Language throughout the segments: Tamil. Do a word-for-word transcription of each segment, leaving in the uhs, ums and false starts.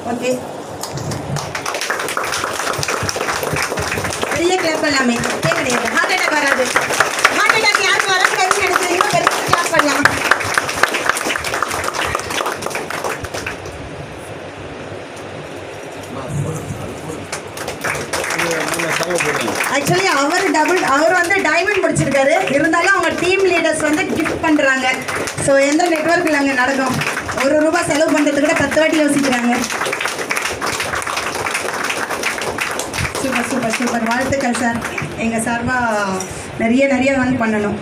ஓகே, பெரிய கிளாப் பண்ணலாமே. கிடையாது, ஹார்ட் அட்டாக் வராது. ஹார்ட் அட்டாக் யாருக்கு வரக்கூடாதுன்னு நினைக்கிறீங்களோ பெரிய கிளாப் பண்ணலாம். ஆக்சுவலி அவர் டபுள் அவர் வந்து டைமண்ட் முடிச்சிருக்காரு. இருந்தாலும் அவங்க டீம் லீடர்ஸ் வந்து கிஃப்ட் பண்ணுறாங்க. ஸோ எந்த நெட்வொர்க்கில் அங்கே நடக்கும், ஒரு ரூபாய் செலவு பண்ணுறது கூட பத்து வாட்டி யோசிக்கிறாங்க. சூப்பர் சூப்பர் சூப்பர், வாழ்த்துக்கள் சார். எங்கள் சார்பாக நிறைய நிறைய வந்து பண்ணணும்.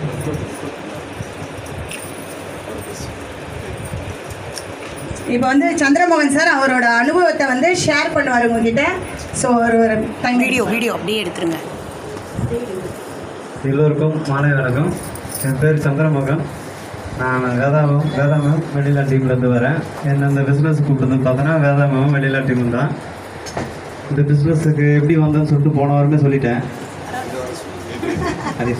இப்போ வந்து சந்திரமோகன் சார் அவரோட அனுபவத்தை வந்து ஷேர் பண்ணுவார் உங்ககிட்ட. ஸோ ஒரு ஒரு டைம் வீடியோ வீடியோ அப்படியே எடுத்துருங்க. எல்லோருக்கும் மாலை வணக்கம். என் பேர் சந்திரமோகன். நான் வேதாமம் வேதாமம் வெண்ணிலா டீம்லேருந்து வரேன். என்ன இந்த பிஸ்னஸ் கூப்பிட்டு பார்த்தோன்னா வேதாமம் வெண்ணிலா டீம் தான். இந்த பிஸ்னஸுக்கு எப்படி வந்தேன்னு சொல்லிட்டு போன வாரமே சொல்லிட்டேன். அது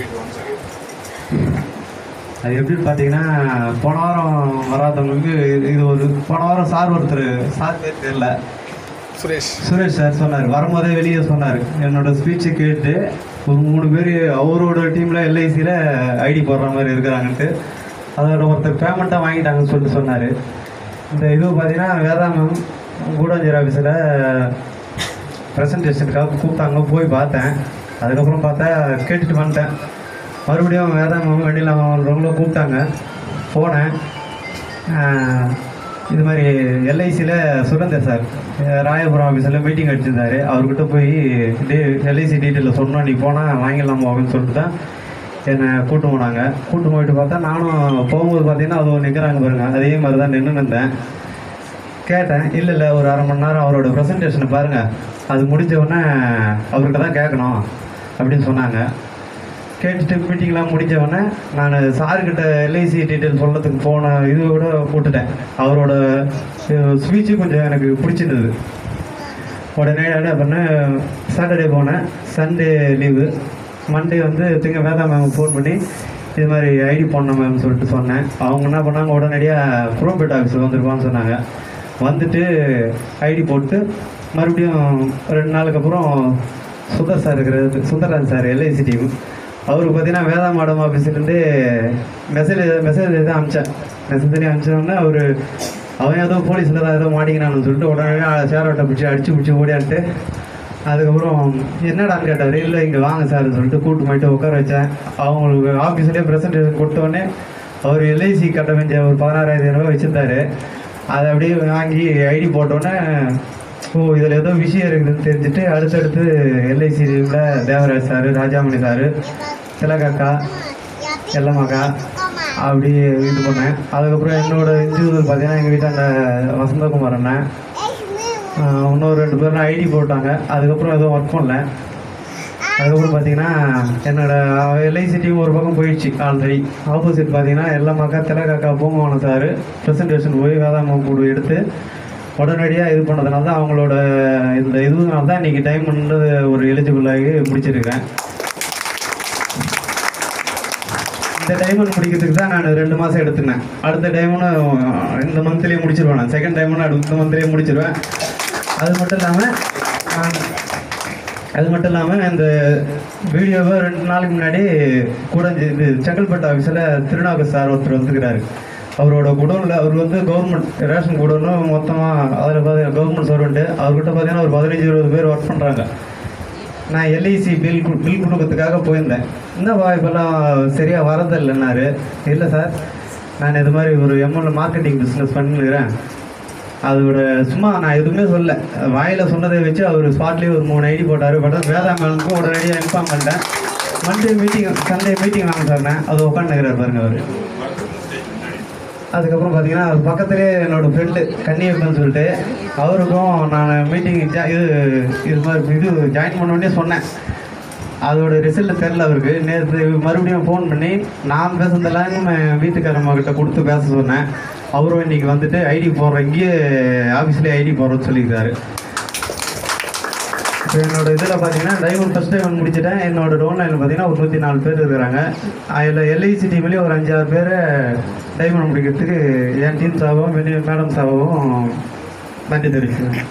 அது எப்படின்னு பார்த்தீங்கன்னா, போன வாரம் வராதவங்களுக்கு இது ஒரு போன வாரம் சார் ஒருத்தர் சார் பேர் தெரியல சுரேஷ் சுரேஷ் சார் சொன்னார். வரும்போதே வெளியே சொன்னார், என்னோடய ஸ்பீச்சை கேட்டு ஒரு மூணு பேர் அவரோட டீமில் எல்ஐசியில் ஐடி போடுற மாதிரி இருக்கிறாங்கன்ட்டு அதோட ஒருத்தர் பேமெண்ட்டாக வாங்கிட்டாங்கன்னு சொல்லிட்டு சொன்னார். இந்த இது பார்த்தீங்கன்னா வேதாமம் கூடாஞ்சேரி ஆஃபீஸில் ப்ரெசன்டேஷனுக்காக கூப்பிட்டாங்க. போய் பார்த்தேன். அதுக்கப்புறம் பார்த்தா கேட்டுட்டு வந்துட்டேன். மறுபடியும் வேதாமம் வெண்ணிலாமவங்களும் கூப்பிட்டாங்க. போனேன். இது மாதிரி எல்ஐசியில் சுரேந்தர் சார் ராயபுரம் ஆஃபீஸில் மீட்டிங் அடிச்சிருந்தார். அவர்கிட்ட போய் டே எல்ஐசி டீட்டெயிலில் சொன்னோம், நீ போனால் வாங்கிடலாமா அப்படின்னு சொல்லிட்டு தான் என்னை கூட்டு போனாங்க. கூட்டு போயிட்டு பார்த்தா நானும் போகும்போது பார்த்தீங்கன்னா அது நிற்கிறாங்க பாருங்க, அதே மாதிரி தான் நின்று இருந்தேன். கேட்டேன், இல்லை இல்லை ஒரு அரை மணி நேரம் அவரோட ப்ரெசன்டேஷனை பாருங்கள், அது முடிஞ்ச உடனே அவர்கிட்ட தான் கேட்கணும் அப்படின்னு சொன்னாங்க. கேட்டுட்டு மீட்டிங்லாம் முடிஞ்சவொடனே நான் சார்கிட்ட எல்ஐசி டீட்டெயில் சொல்கிறதுக்கு போன இது கூட போட்டுட்டேன். அவரோட ஸ்பீச்சு கொஞ்சம் எனக்கு பிடிச்சிருந்தது. உடனே என்ன பண்ணேன், சாட்டர்டே போனேன். Sunday leave. மண்டே வந்து திங்க வேதா மேம் ஃபோன் பண்ணி இது மாதிரி ஐடி போடணும் மேம் சொல்லிட்டு சொன்னேன். அவங்க என்ன பண்ணாங்க, உடனடியாக ப்ரோபேட் ஆஃபீஸில் வந்துருப்பான்னு சொன்னாங்க. வந்துட்டு ஐடி போட்டு மறுபடியும் ரெண்டு நாளுக்கு அப்புறம் சுந்தர் சார் இருக்கிறது, சுந்தரராஜ் சார் எல்ஐசி டீம், அவருக்கு பார்த்தீங்கன்னா வேதா மேடம் ஆஃபீஸ்லேருந்து மெசேஜ் மெசேஜ் எதுவும் அனுப்பிச்சேன். மெசேஜ் அனுப்பிச்சோடனே அவர் அவன் ஏதோ போலீஸில் தான் ஏதோ மாட்டிக்கினான்னு சொல்லிட்டு உடனே சேரோட்டை பிடிச்சி அடிச்சு பிடிச்சி ஓடியான்ட்டு அதுக்கப்புறம் என்னடான்னு கேட்டார். இல்லை இங்கே வாங்க சார்னு சொல்லிட்டு கூப்பிட்டு போயிட்டு உட்கார வச்சேன். அவங்களுக்கு ஆஃபீஸ்லேயே ப்ரெசன்டேஷன் கொடுத்தோடனே அவர் எல்ஐசி கட்ட வேண்டிய ஒரு பதினாறாயிரம் ரூபாய் வச்சுருந்தாரு. அதை அப்படியே வாங்கி ஐடி போட்டோன்னே ஓ இதில் ஏதோ விஷயம் இருக்குதுன்னு தெரிஞ்சுட்டு அடுத்தடுத்து எல்ஐசியில் தேவராஜ் சார், ராஜாமணி சார், திலகாக்கா, எல்லம்மாக்கா அப்படி இது பண்ணேன். அதுக்கப்புறம் என்னோடய இன்ஜினியர் பார்த்தீங்கன்னா எங்கள் வீட்டாண்ட வசந்தகுமார் அண்ணன், இன்னொரு ரெண்டு பேரும் ஐடி போட்டாங்க. அதுக்கப்புறம் எதுவும் ஒர்க் பண்ணல. அதுக்கப்புறம் பார்த்தீங்கன்னா என்னோடய எல்ஐசி டீம் ஒரு பக்கம் போயிடுச்சு. ஆல்ரெடி ஆப்போசிட் பார்த்தீங்கன்னா எல்லம்மாக்கா, திலகாக்கா, பூங்கவனம் சார் ப்ரெசன்டேஷன் போய் வேதாம கூட எடுத்து உடனடியாக இது பண்ணதுனால தான் அவங்களோட இந்த இதுனால தான் இன்றைக்கி டைமண்ட் ஒரு எலிஜிபிளாகி முடிச்சிருக்கேன். இந்த டைமண்ட் முடிக்கிறதுக்கு தான் நான் ரெண்டு மாதம் எடுத்துனேன். அடுத்த டைமண்டும் இந்த மந்த்லேயே முடிச்சிருவேன். நான் செகண்ட் டைமண்ட் அடுத்த மந்த்லேயே முடிச்சிருவேன். அது மட்டும் இல்லாமல் அது மட்டும் இல்லாமல் இந்த வீடியோவை ரெண்டு நாளைக்கு முன்னாடி கூட இது செங்கல்பட்டு ஆஃபீஸில் திருநாக சார் ஒருத்தர் வந்துக்கிறாரு. அவரோட குடோனில் அவர் வந்து கவர்மெண்ட் ரேஷன் குடோன்னு மொத்தமாக அதில் பார்த்தீங்கன்னா கவர்மெண்ட் சர்வெண்ட்டு. அவர்கிட்ட பார்த்தீங்கன்னா ஒரு பதினஞ்சு இருபது பேர் ஒர்க் பண்ணுறாங்க. நான் எல்ஐசி பில் பில் கொடுக்கறதுக்காக போயிருந்தேன். என்னப்பா இப்போல்லாம் சரியாக வரதில்லைன்னாரு. இல்லை சார், நான் இது மாதிரி ஒரு எம்எல்ஏ மார்க்கெட்டிங் பிஸ்னஸ் பண்ணிக்கிறேன். அதோட சும்மா நான் எதுவுமே சொல்ல, வாயில் சொன்னதை வச்சு அவர் ஸ்பாட்லேயே ஒரு மூணு ஐடி போட்டார். பட் வேதா மேலுக்கும் உடனடியாக இன்ஃபார்ம் பண்ணிட்டேன். மண்டே மீட்டிங் சண்டே மீட்டிங் வாங்க சார்ண்ணே, அது உட்காந்துக்கிறார் பாருங்க அவர். அதுக்கப்புறம் பார்த்தீங்கன்னா அது பக்கத்துலேயே என்னோடய ஃப்ரெண்டு கன்னியப்பன்னு சொல்லிட்டு அவருக்கும் நான் மீட்டிங் இது இது மாதிரி இது ஜாயின் பண்ணோடனே சொன்னேன். அதோட ரிசல்ட் தெரில அவருக்கு. நேற்று மறுபடியும் ஃபோன் பண்ணி நான் பேசுனதெல்லாம் வீட்டுக்காரம்மாக்கிட்ட கொடுத்து பேச சொன்னேன். அவரும் இன்றைக்கி வந்துட்டு ஐடி போடுறோம், இங்கேயே ஆஃபீஸ்லேயே ஐடி போடுறோன்னு சொல்லியிருக்காரு. இப்போ என்னோட இதில் பார்த்தீங்கன்னா டைமண்ட் ஃபஸ்ட் டைமண்ட் முடிச்சுட்டேன். என்னோடய டவுன்லைனில் பார்த்தீங்கன்னா ஒரு நூற்றி நாலு பேர் இருக்கிறாங்க. அதில் எல்ஐசி டீம்லேயே ஒரு அஞ்சாறு பேர் டைமண்ட் முடிக்கிறதுக்கு என் டீம் சாகவும் மேடம் சாகவும் நன்றி தெரிவிக்கிறேன்.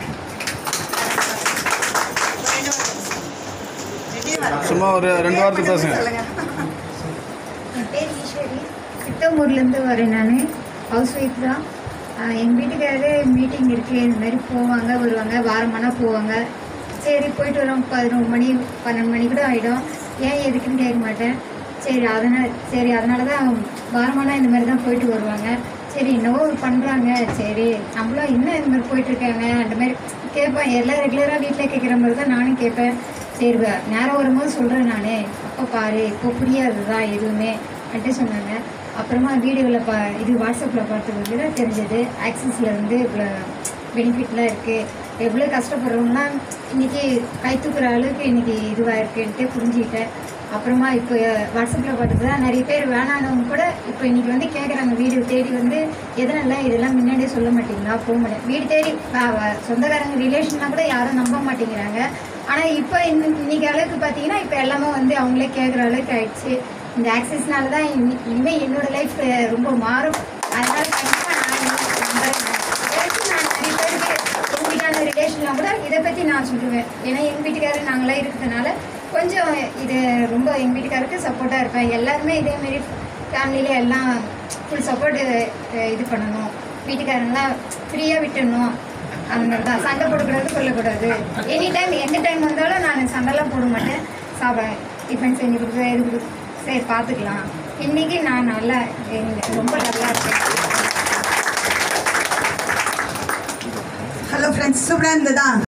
சும்மா ஒரு ரெண்டு வாரத்துக்கு பேசுங்க. என் பேர் ஈஸ்வரி, சித்தம்பூர்லேருந்து வரேன். நான் ஹவுஸ் ஒய்ஃப் தான். எங்கள் வீட்டுக்காரரு மீட்டிங் இருக்குது, இந்த மாதிரி போவாங்க வருவாங்க, வாரமானால் போவாங்க. சரி போயிட்டு வரோம், பதினொரு மணி பன்னெண்டு மணி கூட ஆகிடும். ஏன் எதுக்குன்னு கேட்க மாட்டேன். சரி அதனால் சரி அதனால தான் வாரமானால் இந்த மாதிரி தான் போயிட்டு வருவாங்க. சரி என்னவோ பண்ணுறாங்க, சரி நம்மளும் இன்னும் இந்த மாதிரி போயிட்டுருக்காங்க அந்த மாதிரி கேட்பேன். எல்லாம் ரெகுலராக வீட்டில் கேட்குற மாதிரி தான் நானும் கேட்பேன். சரி நேரம் வரும்போது சொல்கிறேன் நான், அப்போ பாரு இப்போ புரியாது தான் எதுவுமே அப்படின்ட்டு சொன்னாங்க. அப்புறமா வீடியோவில் பா இது வாட்ஸ்அப்பில் பார்த்துக்கிட்டு தான் தெரிஞ்சது ஆக்சிஸில் வந்து இவ்வளோ பெனிஃபிட்லாம் இருக்குது, எவ்வளோ கஷ்டப்படுறவங்கன்னா இன்றைக்கி கை தூக்குற அளவுக்கு இன்றைக்கி இதுவாக இருக்குன்ட்டு புரிஞ்சுக்கிட்டேன். அப்புறமா இப்போ வாட்ஸ்அப்பில் பார்த்துட்டு தான் நிறைய பேர் வேணானவங்க கூட இப்போ இன்றைக்கி வந்து கேட்குறாங்க, வீடு தேடி வந்து எதனால இதெல்லாம் முன்னாடியே சொல்ல மாட்டீங்களா, போக மாட்டேன் வீடு தேடி சொந்தக்காரங்க ரிலேஷன்லாம் கூட யாரும் நம்ப மாட்டேங்கிறாங்க. ஆனால் இப்போ இந்த இன்றைக்கி அளவுக்கு பார்த்தீங்கன்னா இப்போ எல்லாமே வந்து அவங்களே கேட்குற அளவுக்கு ஆயிடுச்சு. இந்த ஆக்சஸ்னால தான் இனி இனிமேல் என்னோடய லைஃப் ரொம்ப மாறும். அதனால் கண்டிப்பாக நான் நம்புறேன். நான் நிறைய பேருக்கு எங்கள் வீட்டான ரிலேஷன்லாம் கூட இதை பற்றி நான் சொல்லுவேன். ஏன்னா எங்கள் வீட்டுக்காரர் நாங்களாம் இருக்கிறதுனால கொஞ்சம் இது ரொம்ப எங்கள் வீட்டுக்காரருக்கு சப்போர்ட்டாக இருப்பேன். எல்லாருமே இதேமாரி ஃபேமிலியில் எல்லாம் ஃபுல் சப்போர்ட் இது பண்ணணும், வீட்டுக்காரங்களாம் ஃப்ரீயாக விட்டுடணும். அந்த மாதிரி தான் சண்டை போடக்கூடாது, சொல்லக்கூடாது. எனி டைம் எந்த டைம் வந்தாலும் நான் சண்டைலாம் போட மாட்டேன். சாப்பா டிஃபன் செஞ்சு கொடுத்து இது கொடு, சரி பார்த்துக்கலாம். இன்றைக்கி நான் நல்லா ரொம்ப நல்லா இருக்கேன். ஹலோ ஃப்ரெண்ட்ஸ், சூப்பராக இருந்ததா?